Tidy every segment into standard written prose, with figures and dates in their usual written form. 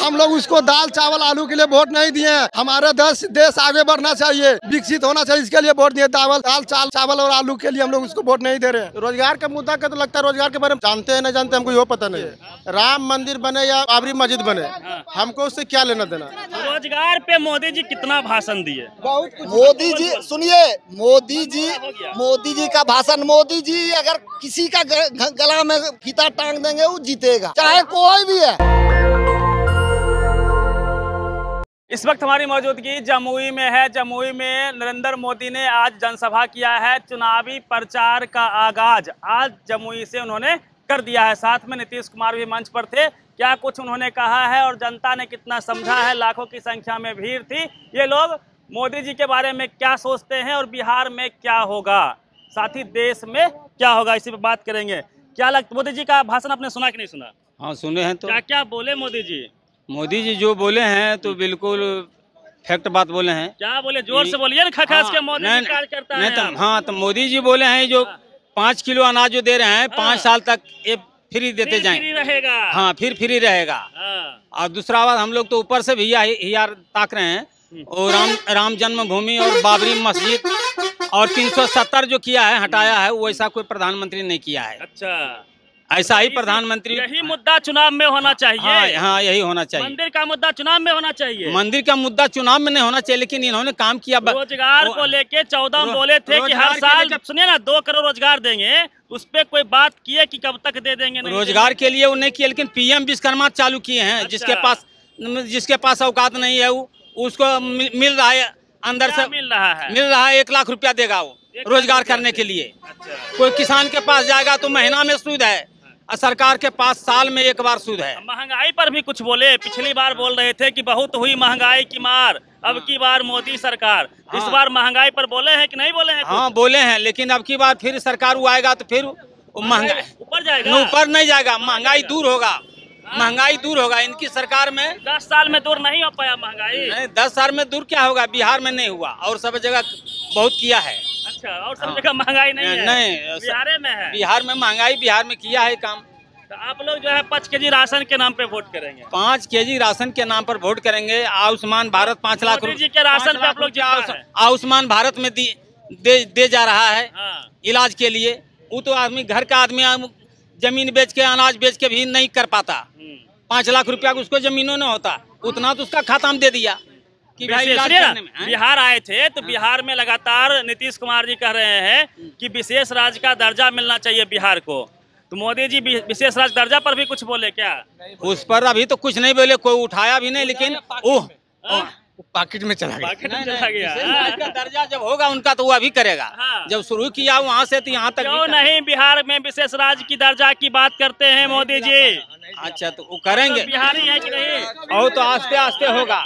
हम लोग उसको दाल चावल आलू के लिए वोट नहीं दिए। हमारे देश आगे बढ़ना चाहिए, विकसित होना चाहिए, इसके लिए वोट दिए। दाल चावल और आलू के लिए हम लोग उसको वोट नहीं दे रहे। रोजगार का मुद्दा का तो लगता है, रोजगार के बारे में जानते हैं नहीं जानते हमको यो पता नहीं है। राम मंदिर बने या बाबरी मस्जिद बने, हमको उससे क्या लेना देना। रोजगार पे मोदी जी कितना भाषण दिए? मोदी जी सुनिए, मोदी जी का भाषण, मोदी जी अगर किसी का गला में फीता टांग देंगे वो जीतेगा, चाहे कोई भी है। इस वक्त हमारी मौजूदगी जमुई में है। जमुई में नरेंद्र मोदी ने आज जनसभा किया है। चुनावी प्रचार का आगाज आज जमुई से उन्होंने कर दिया है। साथ में नीतीश कुमार भी मंच पर थे। क्या कुछ उन्होंने कहा है और जनता ने कितना समझा है, लाखों की संख्या में भीड़ थी। ये लोग मोदी जी के बारे में क्या सोचते हैं और बिहार में क्या होगा, साथ ही देश में क्या होगा, इसी पे बात करेंगे। क्या लगता, मोदी जी का भाषण आपने सुना कि नहीं सुना? हाँ सुने हैं। तो क्या क्या बोले मोदी जी? मोदी जी जो बोले हैं तो बिल्कुल फैक्ट बात बोले हैं। क्या बोले? जोर से बोलिए ना, खखास के मोदी जी कार्य करता है। तो हाँ, तो मोदी जी बोले हैं जो 5 किलो अनाज जो दे रहे हैं 5 साल तक ये फ्री देते जाएं। फ्री रहेगा। हाँ, फिर फ्री रहेगा। और दूसरा बात, हम लोग तो ऊपर से भी यार ताक रहे हैं और राम जन्मभूमि और बाबरी मस्जिद और 370 जो किया है, हटाया है, वैसा कोई प्रधानमंत्री नहीं किया है। अच्छा, ऐसा ही प्रधानमंत्री, यही मुद्दा चुनाव में होना चाहिए। हाँ यही होना चाहिए। मंदिर का मुद्दा चुनाव में होना चाहिए। मंदिर का मुद्दा चुनाव में नहीं होना चाहिए, लेकिन इन्होंने काम किया। रोजगार को लेके 14 बोले थे कि हर साल सुनिए ना 2 करोड़ रोजगार देंगे, उस पे कोई बात किए कि कब तक दे देंगे? रोजगार के लिए वो नहीं किया, लेकिन PM विश्वकर्मा चालू किए हैं। अच्छा। जिसके पास औकात नहीं है उसको मिल रहा है, अंदर से मिल रहा है 1 लाख रुपया देगा वो रोजगार करने के लिए। अच्छा। कोई किसान के पास जाएगा तो महीना में सूद है, सरकार के पास साल में 1 बार सूद है। महंगाई पर भी कुछ बोले। पिछली बार बोल रहे थे कि बहुत हुई महंगाई की मार, अब की बार मोदी सरकार। इस बार महंगाई पर बोले हैं कि नहीं बोले हैं? हाँ बोले हैं, लेकिन अब की बार फिर सरकार वो आएगा तो फिर महंगाई ऊपर जाएगा। ऊपर नहीं जाएगा, महंगाई दूर होगा। महंगाई दूर होगा इनकी सरकार में। 10 साल में दूर नहीं हो पाया महंगाई। नहीं, 10 साल में दूर क्या होगा? बिहार में नहीं हुआ और सब जगह बहुत किया है। अच्छा, और सब जगह महंगाई नहीं है? नहीं, बिहार में है। बिहार में महंगाई, बिहार में किया है काम। तो आप लोग जो है 5 केजी राशन के नाम पे वोट करेंगे? 5 केजी राशन के नाम पर वोट करेंगे। आयुष्मान भारत 5 लाख रुपए के राशन पे आप लोग आयुष्मान भारत में दे जा रहा है इलाज के लिए। वो तो आदमी, घर का आदमी जमीन बेच के, अनाज बेच के भी नहीं कर पाता। 5 लाख रुपया उसको जमीनों में होता, उतना तो उसका खाता में दे दिया कि भाई इलाज करने में। बिहार आए थे तो बिहार में लगातार नीतीश कुमार जी कह रहे हैं कि विशेष राज्य का दर्जा मिलना चाहिए बिहार को। तो मोदी जी विशेष राज्य दर्जा पर भी कुछ बोले क्या? उस पर अभी तो कुछ नहीं बोले, कोई उठाया भी नहीं, लेकिन पॉकेट में चला गया। दर्जा जब होगा उनका तो वो अभी करेगा। जब शुरू किया वहाँ से तो यहाँ तक क्यों नहीं बिहार में विशेष राज्य की दर्जा की बात करते हैं मोदी जी? अच्छा, तो वो करेंगे। बिहारी है कि नहीं? और तो आस्ते आस्ते होगा।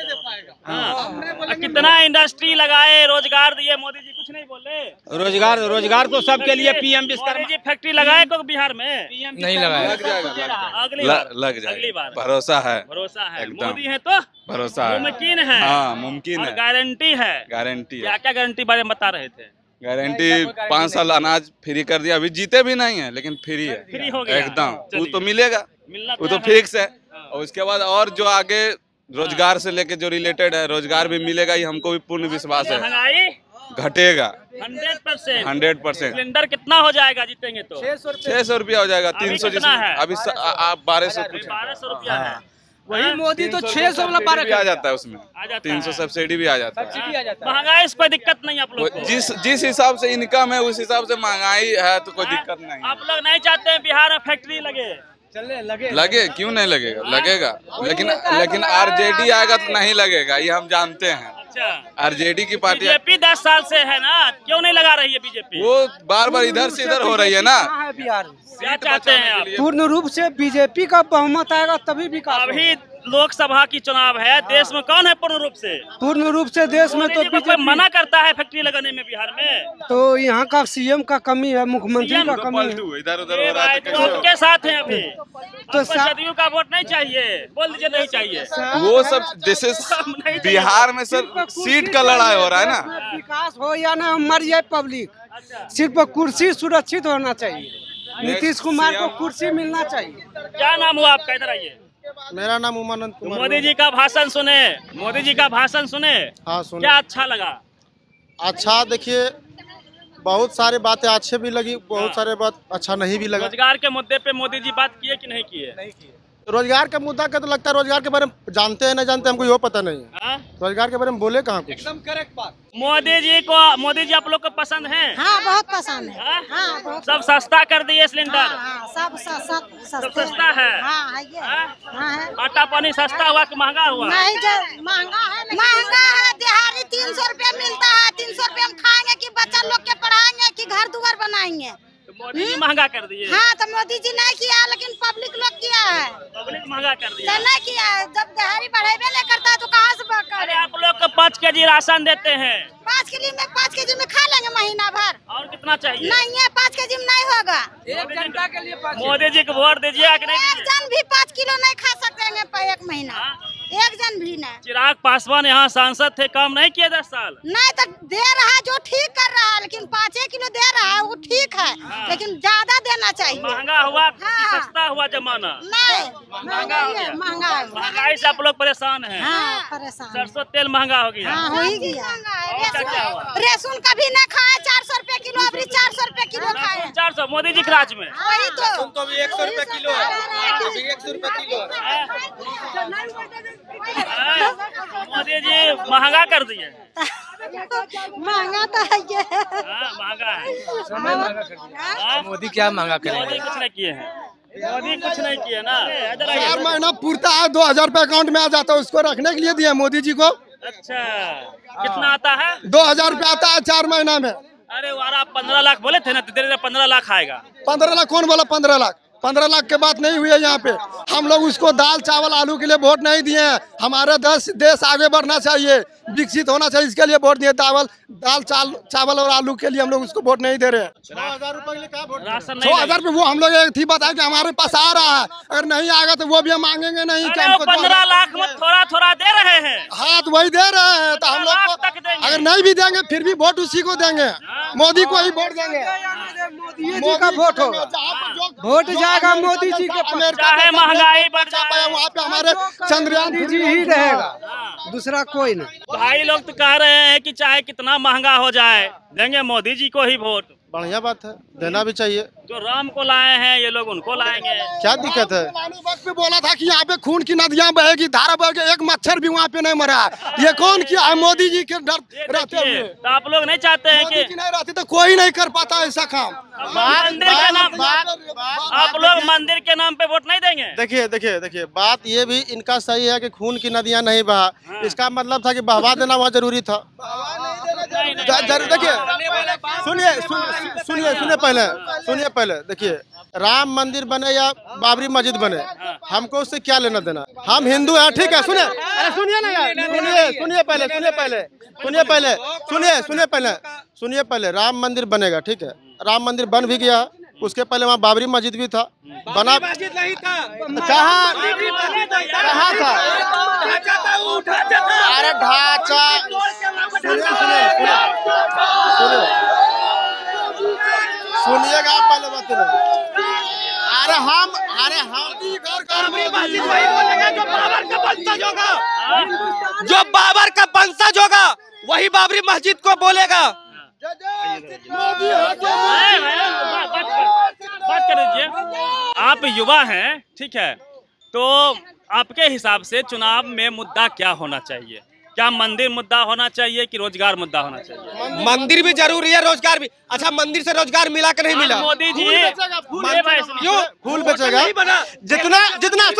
कितना इंडस्ट्री लगाए, रोजगार दिए, मोदी जी कुछ नहीं बोले। रोजगार तो सबके लिए PM विश्वकर्मा जी फैक्ट्री लगाए को बिहार में? नहीं लगाया। अगली बार भरोसा है। मोदी है तो भरोसा है, मुमकिन है। हाँ मुमकिन है, गारंटी है। क्या क्या गारंटी बारे में बता रहे थे? गारंटी 5 साल अनाज फ्री कर दिया। अभी जीते भी नहीं है लेकिन फ्री है, फ्री हो गया एकदम। वो तो मिलेगा, वो तो फिक्स है। और उसके बाद और जो आगे रोजगार से लेके जो रिलेटेड है, रोजगार भी मिलेगा, ये हमको भी पूर्ण विश्वास है। महंगाई घटेगा 100%। सिलेंडर कितना हो जाएगा जीतेंगे तो? 600 रुपया हो जाएगा। 300 है अभी 1200 रुपया है। वही मोदी तो 600 वाला 12 भी आ जाता है, उसमें 300 सब्सिडी भी आ जाता है। महंगाई से कोई दिक्कत नहीं आप लोग को? जिस हिसाब से इनकम है उस हिसाब से महंगाई है तो कोई दिक्कत नहीं। आप लोग नहीं चाहते हैं बिहार में फैक्ट्री लगे क्यों नहीं लगेगा? लगेगा, लेकिन RJD आएगा तो नहीं लगेगा, ये हम जानते हैं। अच्छा, RJD की पार्टी। बीजेपी 10 साल से है ना, क्यों नहीं लगा रही है बीजेपी? वो बार इधर से इधर हो रही है ना। बिहार क्या चाहते हैं आप? पूर्ण रूप से बीजेपी का बहुमत आएगा तभी विकास। अभी लोकसभा की चुनाव है, देश में कौन है पूर्ण रूप से? पूर्ण रूप से देश में तो कोई मना करता है फैक्ट्री लगाने में बिहार में? तो यहाँ का CM का कमी है, मुख्यमंत्री का कमी है। इधर उधर हो रहा है तो आपके साथ हैं अभी तो जदयू का वोट नहीं चाहिए? बोल दीजिए नहीं चाहिए। वो सब जैसे बिहार में सर सीट का लड़ाई हो रहा है ना। विकास हो या ना मर जाए पब्लिक, सिर्फ कुर्सी सुरक्षित होना चाहिए। नीतीश कुमार को कुर्सी मिलना चाहिए। क्या नाम हुआ आपका? इधर आइए। मेरा नाम उमानंद कुमार। मोदी जी का भाषण सुने, मोदी जी का भाषण सुने, हाँ सुने। क्या अच्छा लगा? अच्छा देखिए, बहुत सारी बातें अच्छे भी लगी, बहुत सारे बात अच्छा नहीं भी लगा। रोजगार के मुद्दे पे मोदी जी बात किए कि नहीं किए? नहीं किए। रोजगार का मुद्दा का तो लगता है रोजगार के बारे में जानते हैं, नहीं जानते हमको यो पता नहीं है। हाँ? रोजगार के बारे में बोले कहाँ कुछ। एकदम करेक्ट बात। मोदी जी आप लोग को पसंद है? हाँ बहुत पसंद है। हाँ? हाँ बहुत। सब सस्ता कर दिए सिलेंडर। हाँ, सब सब सस्ते सस्ता है। हाँ है ये। हाँ? हाँ है। आटा पानी सस्ता हुआ कि महंगा हुआ? नहीं जो महंगा है। दिहाड़ी 300 रुपया मिलता है। 300 रुपया हम खाएंगे कि बच्चा लोग के पढ़ाएंगे कि घर दुआर बनाएंगे। तो मोदी जी महंगा कर दिए। हाँ तो मोदी जी नहीं किया, लेकिन पब्लिक लोग किया है। पब्लिक महंगा कर दिया। तो नहीं किया है। जब दिहाड़ी बढ़ेबे नहीं करता है तो कहाँ से अरे आप लोग को 5 केजी राशन देते हैं। 5 केजी में खा लेंगे महीना भर। और कितना चाहिए? नहीं है 5 केजी में नहीं होगा। मोदी जी को वोट दीजिए कि नहीं एक दीजिए? जन भी 5 किलो नहीं खा सकते हैं एक महीना। हाँ? एक जन भी नहीं। चिराग पासवान यहाँ सांसद थे, काम नहीं किए 10 साल। नहीं तो दे रहा है जो ठीक कर रहा है, लेकिन 5 किलो दे रहा है वो ठीक है। हाँ। लेकिन ज्यादा देना चाहिए। महंगा हुआ कि हाँ। सस्ता हुआ जमाना? नहीं महंगा हो गया। महंगा है। महंगाई से आप लोग परेशान हैं। हाँ परेशान। सरसों तेल महंगा हो गया। हाँ हो ही गया। और क्या हुआ? रेसुन कभी न खाए 400 रुपए किलो, अभी 400 रुपए किलो खाए। 400 मोदी जी के राज में। वही तो। तो भी 100 रुपए किलो है, अभी 100 रुपए किलो है। मोदी जी महंगा कर दिए। महंगा तो है ये। हाँ, महंगा है। हाँ? मोदी क्या महंगा करेगा? मोदी कुछ नहीं किए हैं। मोदी कुछ नहीं किए ना। 4 महीना पूरता है, 2000 रुपए अकाउंट में आ जाता है, उसको रखने के लिए दिया मोदी जी को। अच्छा, कितना आता है? 2000 रुपए आता है 4 महीना में। अरे वाह, आप 15 लाख बोले थे ना, धीरे धीरे 15 लाख आएगा। 15 लाख कौन बोला? 15 लाख 15 लाख के बात नहीं हुई है यहाँ पे। हम लोग उसको दाल चावल आलू के लिए वोट नहीं दिए हैं। हमारा देश आगे बढ़ना चाहिए, विकसित होना चाहिए, इसके लिए वोट दिए। दाल चावल और आलू के लिए हम लोग उसको वोट नहीं दे रहे हैं। 6000 रुपए के लिए क्या वोट? राशन नहीं 6000 रुपए वो हम लोग एक थी बताया कि हमारे पास आ रहा है, अगर नहीं आएगा तो वो भी हम मांगेंगे नहीं कि अरे वो हमको 15 लाख में थोड़ा थोड़ा दे रहे हैं। हाँ तो वही दे रहे हैं, तो हम 15 लोग लाख तक को देंगे। अगर नहीं भी देंगे फिर भी वोट उसी को देंगे, मोदी को ही वोट देंगे। मोदी जी का वोट होगा, वोट जाएगा मोदी जी के पास। चाहे महंगाई बढ़ जाए, वहाँ पे हमारे चंद्रयान मोदी जी ही रहेगा, दूसरा कोई नहीं। भाई लोग तो कह रहे हैं कि चाहे कितना महंगा हो जाए देंगे मोदी जी को ही वोट। बढ़िया बात है, देना भी चाहिए। जो राम को लाए हैं ये लोग उनको लाएंगे। क्या दिक्कत है? वक्त पे बोला था कि यहाँ पे खून की नदियाँ बहेगी, धारा बहेगी, एक मच्छर भी वहाँ पे नहीं मरा है। ये कौन किया है? मोदी जी के डर रहते हुए। तो आप लोग नहीं चाहते हैं मोदी कि जी नहीं रहती तो कोई नहीं कर पाता ऐसा काम। मंदिर के नाम, आप लोग मंदिर के नाम पे वोट नहीं देंगे? देखिए बात ये भी इनका सही है कि खून की नदियाँ नहीं बहा, इसका मतलब था कि बहवा देना वहाँ जरूरी था। देखिए सुनिए पहले देखिए, राम मंदिर बने या बाबरी मस्जिद बने, हमको उससे क्या लेना देना? हम हिंदू हैं, ठीक है। सुनिए ना यार, सुनिए पहले राम मंदिर बनेगा, ठीक है। राम मंदिर बन भी गया, उसके पहले वहाँ बाबरी मस्जिद भी था, बना मस्जिद नहीं था, कहाँ था? अरे ढांचा, सुनिएगा पहले बात। अरे हम जो बाबर का वंशज होगा वही बाबरी मस्जिद को बोलेगा। बात कर दीजिए। आप युवा हैं, ठीक है, तो आपके हिसाब से चुनाव में मुद्दा क्या होना चाहिए? क्या मंदिर मुद्दा होना चाहिए कि रोजगार मुद्दा होना चाहिए? मंदिर भी जरूरी है, रोजगार भी। अच्छा, मंदिर से रोजगार मिला कि नहीं मिला? मोदी जी क्यों फूल बेचेगा? जितना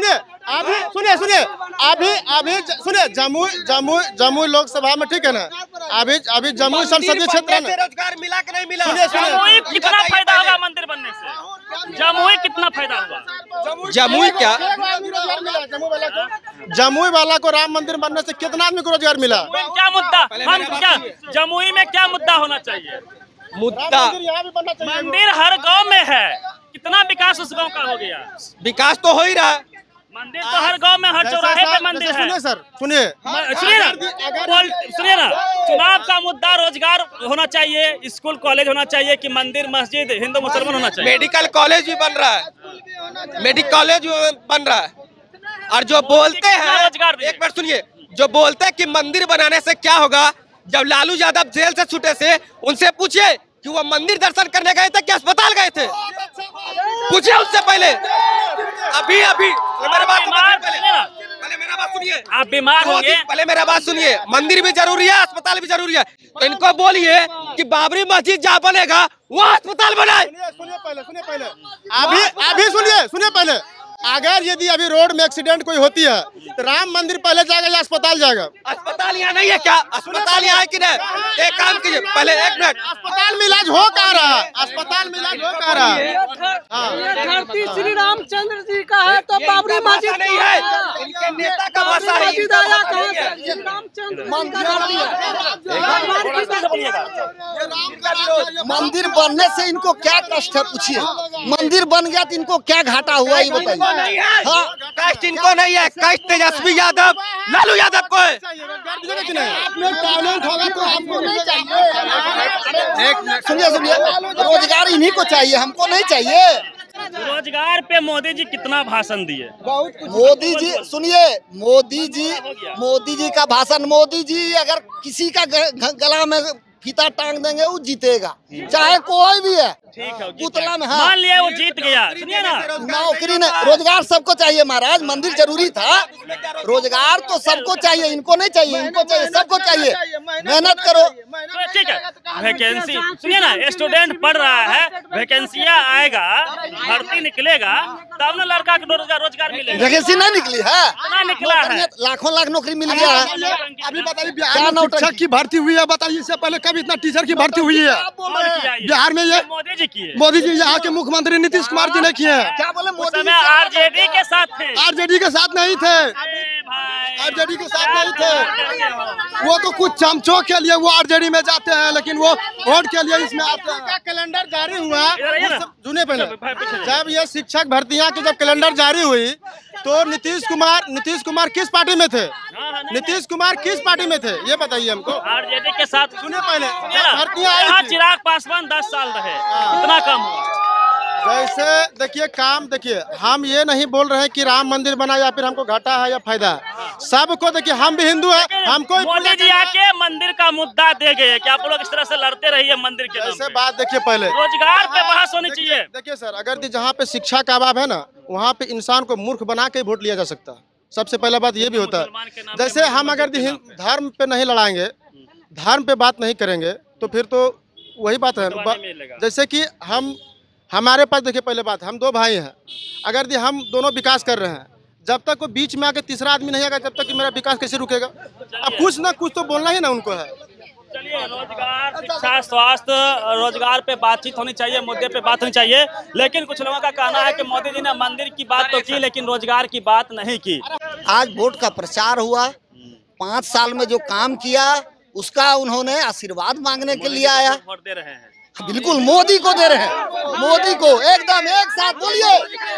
सुनिए जमुई लोकसभा में, ठीक है ना, अभी जमुई संसदीय क्षेत्र में रोजगार मिला कि नहीं मिला? जमुई कितना फायदा होगा मंदिर बनने से? जमुई कितना फायदा होगा? जमुई क्या? जमुई वाला को राम मंदिर बनने से कितना आदमी को रोजगार मिला? क्या मुद्दा, हम क्या जमुई में क्या मुद्दा होना चाहिए? मुद्दा यहाँ भी बनना चाहिए। मंदिर हर गांव में है, कितना विकास उस गांव का हो गया? विकास तो हो ही रहा है। मंदिर तो हर गांव में, हर चौराहे पे मंदिर है। सुनिए सुनिए ना, चुनाव का मुद्दा रोजगार होना चाहिए, स्कूल कॉलेज होना चाहिए कि मंदिर मस्जिद हिंदू मुसलमान होना चाहिए? मेडिकल कॉलेज भी बन रहा है, और जो बोलते हैं, रोजगार दिए। एक बार सुनिए, जो बोलते हैं कि मंदिर बनाने से क्या होगा, जब लालू यादव जेल से छूटे से उनसे पूछिए कि वो मंदिर दर्शन करने गए थे कि अस्पताल गए थे, पूछिए उससे पहले। अभी मेरा बात पहले मेरा बात सुनिए, आप बीमार होंगे, पहले मेरा बात सुनिए। मंदिर भी जरूरी है, अस्पताल भी जरूरी है, तो इनको बोलिए कि बाबरी मस्जिद जहाँ बनेगा वो अस्पताल बनाए। सुनिए पहले अभी सुनिए पहले। अगर यदि अभी रोड में एक्सीडेंट कोई होती है तो राम मंदिर पहले जाएगा या अस्पताल जाएगा? अस्पताल यहाँ नहीं है क्या? अस्पताल यहाँ है कि नहीं? एक काम कीजिए, पहले 1 मिनट, अस्पताल में इलाज हो कहाँ रहा है? अस्पताल में इलाज हो कहाँ रहा है? ये धरती श्री रामचंद्र जी का है तो बाबरी मस्जिद नहीं है, इनके नेता का भाषा है। मस्जिद आया कहाँ से? श्री रामचंद्र मंदिर बनने से इनको क्या कष्ट है पूछिए। मंदिर बन गया तो इनको क्या घाटा हुआ ये बताइए। नहीं है, कष्ट इनको नहीं है, कष्ट तेजस्वी यादव, लालू यादव को है। टैलेंट होगा तो आपको सुनिए, रोजगार इन्हीं को चाहिए, हमको नहीं चाहिए। रोजगार पे मोदी जी कितना भाषण दिए? मोदी जी सुनिए, मोदी जी का भाषण, मोदी जी अगर किसी का गला में फीता टांग देंगे वो जीतेगा, चाहे कोई भी है। ठीक है, पुतला में मान लिया वो जीत गया, सुनिए ना, नौकरी ने रोजगार सबको चाहिए महाराज। मंदिर जरूरी था, रोजगार तो सबको चाहिए, इनको नहीं चाहिए, इनको चाहिए, सबको चाहिए। मेहनत करो। तो ठीक है, वैकेंसी सुनिए ना, स्टूडेंट पढ़ रहा है, वैकेंसियाँ आएगा, भर्ती निकलेगा तब ना लड़का को रोजगार मिलेगा। वैकेंसी नहीं निकली है, ना निकला है, लाखों लाख नौकरी मिल गया है। अभी बताइए बिहार में शिक्षक की भर्ती हुई है, बताइए इससे पहले कब इतना टीचर की भर्ती हुई है बिहार में? ये मोदी जी यहाँ के मुख्यमंत्री नीतीश कुमार जी ने किए हैं। क्या बोले? मोदी आरजेडी के साथ थे, आरजेडी के साथ नहीं थे, आरजेडी के साथ नहीं थे। वो तो कुछ चमचों के लिए वो आरजेडी में जाते हैं, लेकिन वो वोट के लिए इसमें आते हैं। कैलेंडर जारी हुआ, सुनिए पहले, जब ये शिक्षक भर्तियां की जब कैलेंडर जारी हुई तो नीतीश कुमार किस पार्टी में थे? नीतीश कुमार किस पार्टी में थे ये बताइए हमको। आरजेडी के साथ। सुनिए पहले, भर्तियां आई थी, चिराग पासवान 10 साल रहे, इतना कम हुआ। जैसे देखिए काम, देखिए हम ये नहीं बोल रहे हैं कि राम मंदिर बना या फिर हमको घाटा है या फायदा है, सबको देखिए हम भी हिंदू हैं, हमको मोदी जी आके मंदिर का मुद्दा दे गए कि आप लोग इस तरह से लड़ते रहिए मंदिर के नाम पे। बात देखिए पहले रोजगार पे बहस होनी चाहिए। देखिए सर, अगर जहाँ पे शिक्षा का अभाव है ना, वहाँ पे इंसान को मूर्ख बना के वोट लिया जा सकता है। सबसे पहला बात ये भी होता है। जैसे हम अगर धर्म पे नहीं लड़ाएंगे, धर्म पे बात नहीं करेंगे तो फिर तो वही बात है। जैसे कि हमारे पास देखिए पहले बात, हम 2 भाई हैं, अगर हम दोनों विकास कर रहे हैं, जब तक कोई बीच में आके तीसरा आदमी नहीं आएगा, जब तक कि मेरा विकास कैसे रुकेगा? अब कुछ ना कुछ तो बोलना ही ना उनको है। चलिए, रोजगार, शिक्षा, स्वास्थ्य, रोजगार पे बातचीत होनी चाहिए, मुद्दे पे बात होनी चाहिए, लेकिन कुछ लोगों का कहना है कि मोदी जी ने मंदिर की बात तो की लेकिन रोजगार की बात नहीं की। आज वोट का प्रचार हुआ, 5 साल में जो काम किया उसका उन्होंने आशीर्वाद मांगने के लिए आया। वोट दे रहे हैं, बिल्कुल मोदी को दे रहे हैं, मोदी को एकदम एक साथ बोलिए।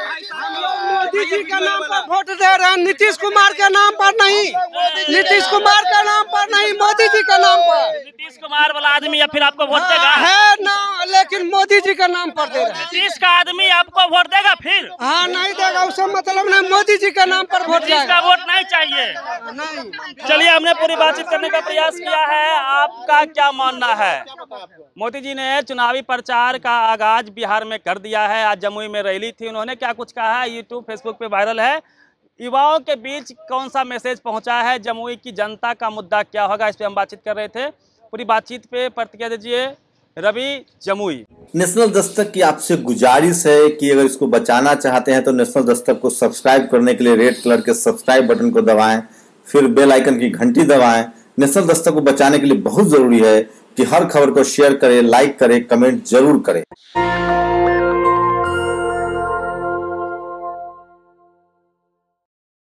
मोदी जी के नाम पर वोट दे रहे हैं, नीतीश कुमार के नाम पर नहीं, नीतीश कुमार के नाम पर नहीं, मोदी जी के नाम पर। नीतीश कुमार वाला आदमी या फिर आपको वोट देगा? है ना, लेकिन मोदी जी के नाम पर दे रहे हैं। नीतीश का आदमी आपको वोट देगा फिर? हाँ, नहीं देगा, उसका मतलब नहीं, मोदी जी के नाम पर वोट नीतीश का वोट नहीं चाहिए। नहीं। चलिए, हमने पूरी बातचीत करने का प्रयास किया है, आपका क्या मानना है? मोदी जी ने चुनावी प्रचार का आगाज बिहार में कर दिया है। आज जमुई में रैली थी, उन्होंने क्या कुछ कहा है यूट्यूब फेसबुक पे वायरल है। युवाओं के बीच कौन सा मैसेज पहुंचा है, जमुई की जनता का मुद्दा क्या होगा, इस पे हम बातचीत कर रहे थे। पूरी बातचीत पे प्रतिक्रिया दीजिए रवि, जमुई। नेशनल दस्तक की आपसे गुजारिश है कि अगर इसको बचाना चाहते हैं तो नेशनल दस्तक को सब्सक्राइब करने के लिए रेड कलर के सब्सक्राइब बटन को दबाएं, फिर बेल आइकन की घंटी दबाएं। नेशनल दस्तक को बचाने के लिए बहुत जरूरी है कि हर खबर को शेयर करें, लाइक करें, कमेंट जरूर करें।